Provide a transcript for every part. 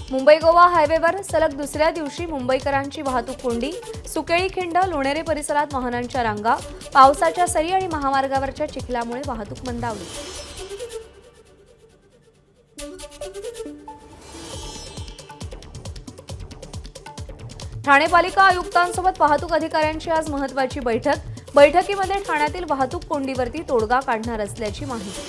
मुंबई गोवा हायवेवर सलग दुसऱ्या दिवशी मुंबईकरांची वाहतूक कोंडी। सुकेळी खिंड लोणेरे परिसरात वाहनांच्या रांगा। पावसाच्या सरी आणि महामार्गावरच्या चिखलामुळे वाहतूक मंदावली। ठाणे पालिका आयुक्तांसोबत वाहतूक अधिकाऱ्यांची आज महत्त्वाची बैठक। बैठकीमध्ये ठाण्यातील वाहतूक कोंडीवरती तोडगा काढणार असल्याची माहिती।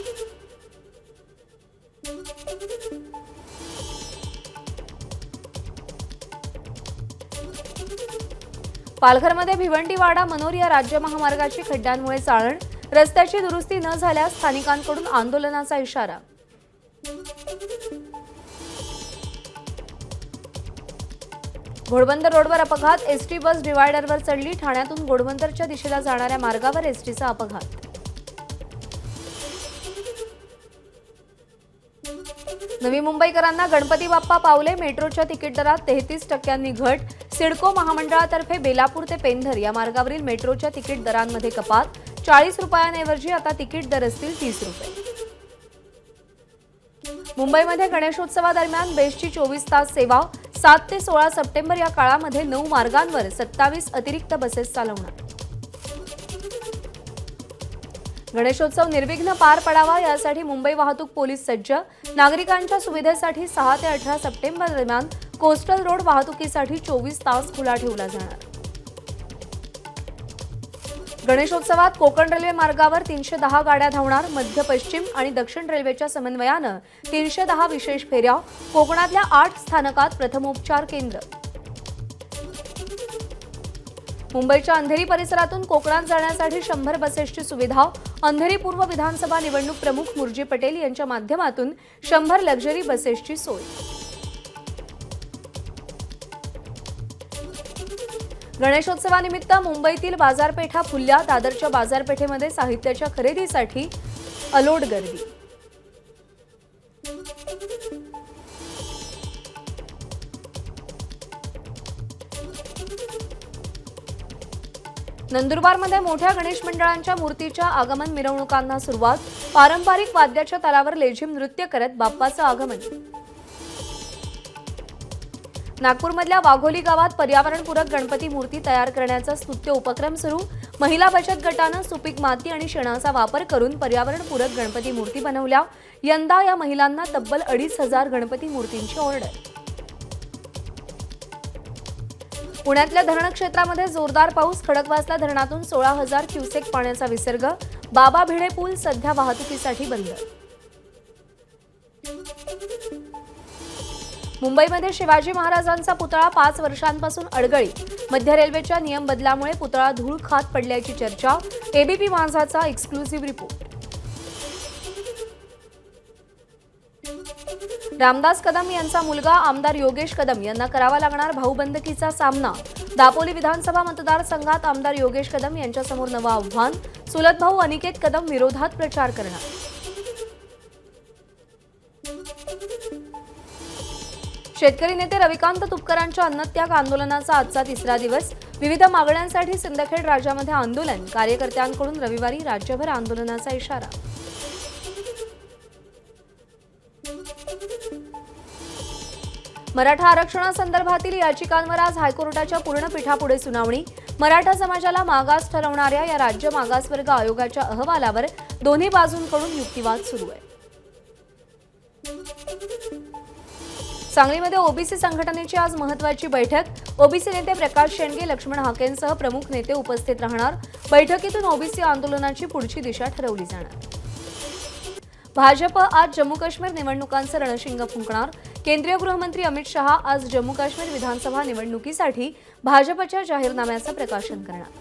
पालघरमध्ये भिवंडीवाडा मनोर या राज्य महामार्गाची खड्ड्यांमुळे चाळण। रस्त्याची दुरुस्ती न झाल्यास स्थानिकांकडून आंदोलनाचा इशारा। घोडबंदर रोडवर अपघात। एसटी बस डिवायडरवर चढली। ठाण्यातून घोडबंदरच्या दिशेला जाणाऱ्या मार्गावर एसटीचा अपघात। नवी मुंबईकरांना गणपती बाप्पा पावले। मेट्रोच्या तिकीट दरात 33% घट। सिडको महामंडळातर्फे बेलापूर ते पेंधर या मार्गावरील मेट्रोच्या तिकीट दरांमध्ये कपात। 40 रुपयांऐवजी आता तिकीट दर असतील 30 रुपये। मुंबईमध्ये गणेशोत्सवादरम्यान बेस्टची 24 तास सेवा। 7 ते 16 सप्टेंबर या काळामध्ये 9 मार्गांवर 27 अतिरिक्त बसेस चालवणार। गणेशोत्सव निर्विघ्न पार पडावा यासाठी मुंबई वाहतूक पोलीस सज्ज। नागरिकांच्या सुविधेसाठी 6 ते 18 सप्टेंबर दरम्यान कोस्टल रोड वाहतुकीसाठी 24 तास खुला ठेवला जाणार। गणेशोत्सवात कोकण रेल्वे मार्गावर 310 गाड्या धावणार। मध्य पश्चिम आणि दक्षिण रेल्वेच्या समन्वयानं 310 विशेष फेऱ्या। कोकणातल्या 8 स्थानकात प्रथमोपचार केंद्र। मुंबईच्या अंधेरी परिसरातून कोकणात जाण्यासाठी 100 बसेसची सुविधा। अंधेरी पूर्व विधानसभा निवडणूक प्रमुख मुर्जी पटेल यांच्या माध्यमातून 100 लक्झरी बसेसची सोय। गणेशोत्सवानिमित्त मुंबईतील बाजारपेठा फुलल्या। दादरच्या बाजारपेठेमध्ये साहित्याच्या खरेदीसाठी अलोट गर्दी। नंदुरबारमध्ये मोठ्या गणेश मंडळांच्या मूर्तीच्या आगमन मिरवणुकांना सुरुवात। पारंपरिक वाद्याच्या तालावर लेझिम नृत्य करत बाप्पाचं आगमन। नागपूरमधल्या वाघोली गावात पर्यावरणपूरक गणपती मूर्ती तयार करण्याचा स्तुत्य उपक्रम सुरू। महिला बचत गटानं सुपीक माती आणि शेणाचा वापर करून पर्यावरणपूरक गणपती मूर्ती बनवल्या। यंदा या महिलांना तब्बल 2,500 गणपती मूर्तींची ऑर्डर। पुण्यातल्या धरण क्षेत्रामध्ये जोरदार पाऊस। खडकवासला धरणातून 16,000 क्युसेक पाण्याचा विसर्ग। बाबा भिडे पूल सध्या वाहतुकीसाठी बंद। मुंबईमध्ये शिवाजी महाराजांचा पुतळा 5 वर्षांपासून अडगळीत। मध्य रेल्वेच्या नियम बदलामुळे पुतळा धूळ खात पडल्याची चर्चा। एबीपी माझाचा एक्सक्लुझिव्ह रिपोर्ट। रामदास कदम यांचा मुलगा आमदार योगेश कदम यांना करावा लागणार भाऊबंदकीचा सामना। दापोली विधानसभा मतदारसंघात आमदार योगेश कदम यांच्यासमोर नवं आव्हान। चुलत भाऊ अनिकेत कदम विरोधात प्रचार करणार। शेतकरी नेते रविकांत तुपकरांच्या अन्नत्याग आंदोलनाचा आजचा 3रा दिवस। विविध मागण्यांसाठी सिंदखेड राजामध्ये आंदोलन। कार्यकर्त्यांकडून रविवारी राज्यभर आंदोलनाचा इशारा। मराठा आरक्षणासंदर्भातील याचिकांवर आज हायकोर्टाच्या पूर्ण पीठापुढे सुनावणी। मराठा समाजाला मागास ठरवणाऱ्या या राज्य मागासवर्ग आयोगाच्या अहवालावर दोन्ही बाजूंकडून युक्तिवाद सुरू आहे। सांगलीमध्ये ओबीसी संघटनेची आज महत्त्वाची बैठक। ओबीसी नेते प्रकाश शेंडगे, लक्ष्मण हाकेंसह प्रमुख नेते उपस्थित राहणार। बैठकीतून ओबीसी आंदोलनाची पुढची दिशा ठरवली जाणार। भाजप आज जम्मू काश्मीर निवडणुकांचं रणशिंग फुंकणार। केंद्रीय गृहमंत्री अमित शहा आज जम्मू काश्मीर विधानसभा निवडणुकीसाठी भाजपच्या जाहीरनाम्याचं प्रकाशन करणार।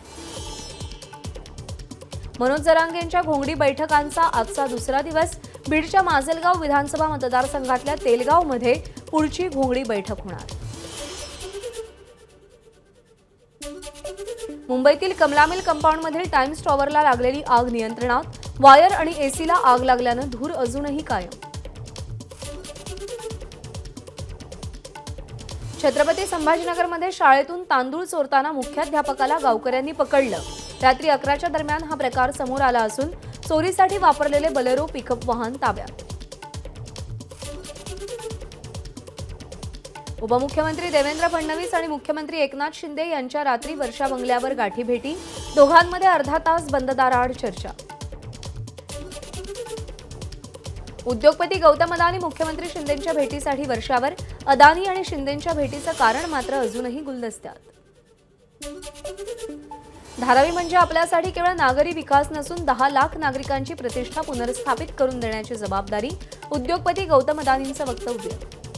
मनोज जरांगेंच्या घोंगडी बैठकांचा आजचा 2रा दिवस। बीडच्या माजलगाव विधानसभा मतदारसंघातल्या तेलगावमध्ये पुढची घोंगडी बैठक होणार। मुंबईतील कमला मिल कंपाऊंडमधील टाइम्स टॉवरला लागलेली आग नियंत्रणात। वायर आणि एसीला आग लागल्यानं धूर अजूनही कायम। छत्रपती संभाजीनगरमध्ये शाळेतून तांदूळ चोरताना मुख्याध्यापकाला गावकऱ्यांनी पकडलं। रात्री 11च्या दरम्यान हा प्रकार समोर आला असून चोरीसाठी वापरलेले बलेरो पिकअप वाहन ताब्यात। उपमुख्यमंत्री देवेंद्र फडणवीस आणि मुख्यमंत्री एकनाथ शिंदे यांच्या रात्री वर्षा बंगल्यावर गाठीभेटी, दोघांमध्ये अर्धा तास बंद दाराआड चर्चा. उद्योगपती गौतम अदानी मुख्यमंत्री शिंदेंच्या भेटीसाठी वर्षावर, अदानी आणि शिंदेंच्या भेटीचं कारण मात्र अजूनही गुलदस्त्यात. धारावी म्हणजे आपल्यासाठी केवळ नागरी विकास नसून 10 लाख नागरिकांची प्रतिष्ठा पुनर्स्थापित करून देण्याची जबाबदारी, उद्योगपती गौतम अदानींचं वक्तव्य.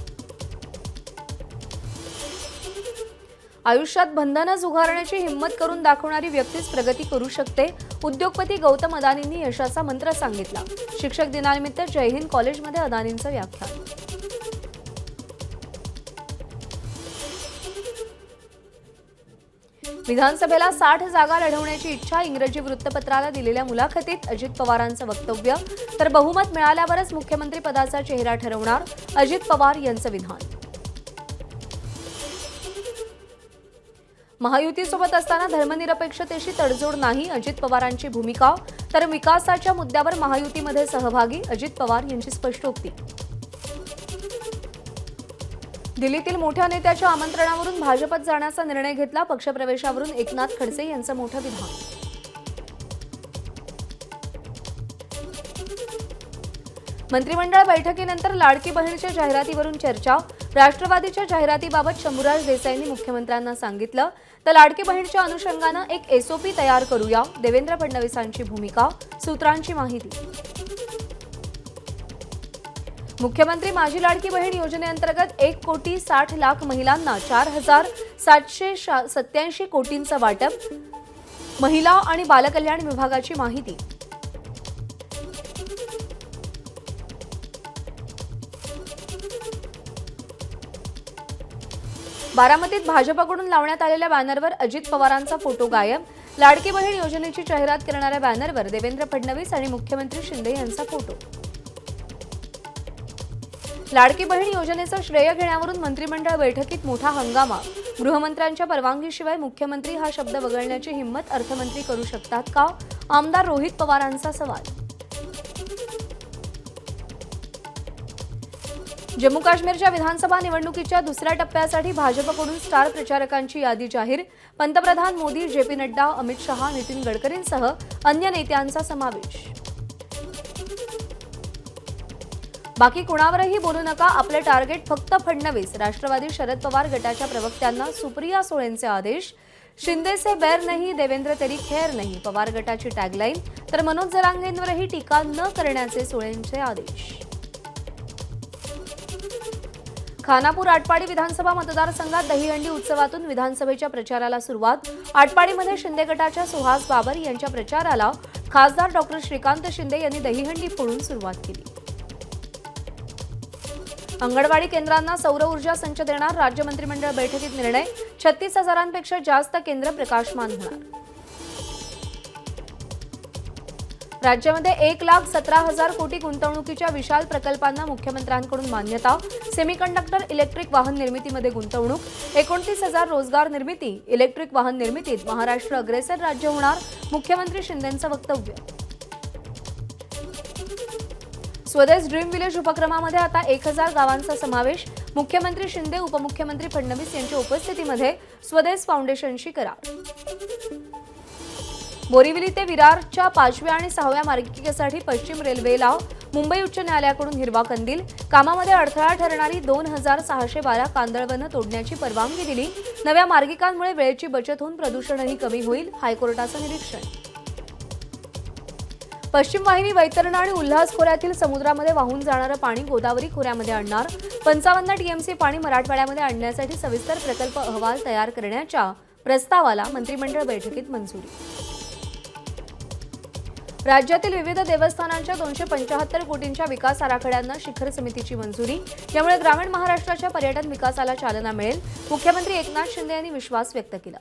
आयुष्यात बंधनं झुगारण्याची हिंमत करून दाखवणारी व्यक्तीच प्रगती करू शकते, उद्योगपती गौतम अदानींनी यशाचा मंत्र सांगितला. शिक्षक दिनानिमित्त जय हिंद कॉलेजमध्ये अदानींचं व्याख्यान. विधानसभेला 60 जागा लढवण्याची इच्छा, इंग्रजी वृत्तपत्राला दिलेल्या मुलाखतीत अजित पवारांचं वक्तव्य. तर बहुमत मिळाल्यावरच मुख्यमंत्री पदाचा चेहरा ठरवणार, अजित पवार यांचं विधान. महायुतीसोबत असताना धर्मनिरपेक्षतेशी तडजोड नाही, अजित पवारांची भूमिका. तर विकासाच्या मुद्द्यावर महायुतीमध्ये सहभागी, अजित पवार यांची स्पष्टोक्ती. दिल्लीतील मोठ्या नेत्याच्या आमंत्रणावरून भाजपत जाण्याचा निर्णय घेतला, पक्षप्रवेशावरून एकनाथ खडसे यांचं मोठं विधान. मंत्रिमंडळ बैठकीनंतर लाडकी बहिणीच्या जाहिरातीवरून चर्चा. राष्ट्रवादीच्या जाहिरातीबाबत शंभूराज देसाईंनी मुख्यमंत्र्यांना सांगितलं. तर लाडकी बहिणीच्या अनुषंगानं एक एसओपी तयार करूया, देवेंद्र फडणवीसांची भूमिका. सूत्रांची माहिती. मुख्यमंत्री माझी लाडकी बहीण योजनेअंतर्गत 1,60,00,000 महिलांना 4,787 कोटींचं वाटप, महिला आणि बालकल्याण विभागाची माहिती. बारामतीत भाजपकडून लावण्यात आलेल्या बॅनरवर अजित पवारांचा फोटो गायब. लाडकी बहीण योजनेची जाहिरात करणाऱ्या बॅनरवर देवेंद्र फडणवीस आणि मुख्यमंत्री शिंदे यांचा फोटो. लाडकी बहीण योजनेचं श्रेय घेण्यावरून मंत्रिमंडळ बैठकीत मोठा हंगामा. गृहमंत्र्यांच्या परवानगीशिवाय मुख्यमंत्री हा शब्द वगळण्याची हिंमत अर्थमंत्री करू शकतात का? आमदार रोहित पवारांचा सवाल. जम्मू काश्मीरच्या विधानसभा निवडणुकीच्या दुसऱ्या टप्प्यासाठी भाजपकडून स्टार प्रचारकांची यादी जाहीर. पंतप्रधान मोदी, जेपी नड्डा, अमित शहा, नितीन गडकरींसह अन्य नेत्यांचा समावेश. बाकी कुणावरही बोलू नका, आपलं टार्गेट फक्त फडणवीस. राष्ट्रवादी शरद पवार गटाच्या प्रवक्त्यांना सुप्रिया सुळेंचे आदेश. शिंदे से बैर नहीं, देवेंद्र तेरी खैर नहीं, पवार गटाची टॅगलाईन. तर मनोज जरांगेंवरही टीका न करण्याचे सुळेंचे आदेश. खानापूर आटपाडी विधानसभा मतदारसंघात दहीहंडी उत्सवातून विधानसभेच्या प्रचाराला सुरुवात. आटपाडीमध्ये शिंदे गटाच्या सुहास बाबर यांच्या प्रचाराला खासदार डॉ. श्रीकांत शिंदे यांनी दहीहंडी फोडून सुरुवात केली. अंगणवाडी केंद्रांना सौर ऊर्जा संच देणार, राज्य मंत्रिमंडळ बैठकीत निर्णय. 36,000पेक्षा जास्त केंद्र प्रकाशमान होणार. राज्यामध्ये 1,17,000 कोटी गुंतवणुकीच्या विशाल प्रकल्पांना मुख्यमंत्र्यांकडून मान्यता. सेमीकंडक्टर इलेक्ट्रिक वाहन निर्मितीमध्ये गुंतवणूक. 29,000 रोजगार निर्मिती. इलेक्ट्रिक वाहन निर्मितीत महाराष्ट्र अग्रेसर राज्य होणार, मुख्यमंत्री शिंदेंचं वक्तव्य. स्वदेश ड्रीम विलेज उपक्रमामध्ये आता 1,000 गावांचा समावेश. मुख्यमंत्री शिंदे, उपमुख्यमंत्री फडणवीस यांच्या उपस्थितीमध्ये स्वदेश फाउंडेशनशी करार. बोरिवली ते विरारच्या 5व्या आणि 6व्या मार्गिकेसाठी पश्चिम रेल्वेला मुंबई उच्च न्यायालयाकडून हिरवा कंदील. कामामध्ये अडथळा ठरणारी 2,612 कांदळवनं तोडण्याची परवानगी दिली. नव्या मार्गिकांमुळे वेळेची बचत होऊन प्रदूषणही कमी होईल, हायकोर्टाचं निरीक्षण. पश्चिम वाहिनी वैतरणा आणि उल्हास खोऱ्यातील समुद्रामध्ये वाहून जाणारं पाणी गोदावरी खोऱ्यामध्ये आणणार. 55 टीएमसी पाणी मराठवाड्यामध्ये आणण्यासाठी सविस्तर प्रकल्प अहवाल तयार करण्याच्या प्रस्तावाला मंत्रिमंडळ बैठकीत मंजुरी. राज्यातील विविध देवस्थानांच्या 275 कोटींच्या विकास आराखड्यांना शिखर समितीची मंजुरी. यामुळे ग्रामीण महाराष्ट्राच्या पर्यटन विकासाला चालना मिळेल, मुख्यमंत्री एकनाथ शिंदे यांनी विश्वास व्यक्त केला.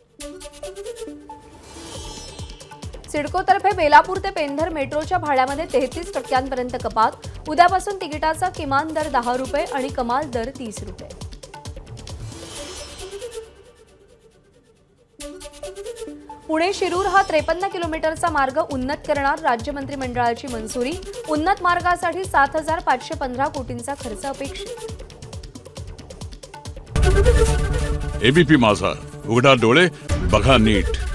सिडकोतर्फे बेलापूर ते पेंधर मेट्रोच्या भाड्यामध्ये 33% कपात. उद्यापासून तिकिटाचा किमान दर 10 रुपये आणि कमाल दर 30 रुपये. पुणे शिरूर हा 53 किलोमीटरचा मार्ग उन्नत करणार, राज्य मंत्रिमंडळाची मंजुरी. उन्नत मार्गासाठी 7,515 कोटींचा खर्च अपेक्षित. एबीपी माझा, उघडा डोळे बघा नीट.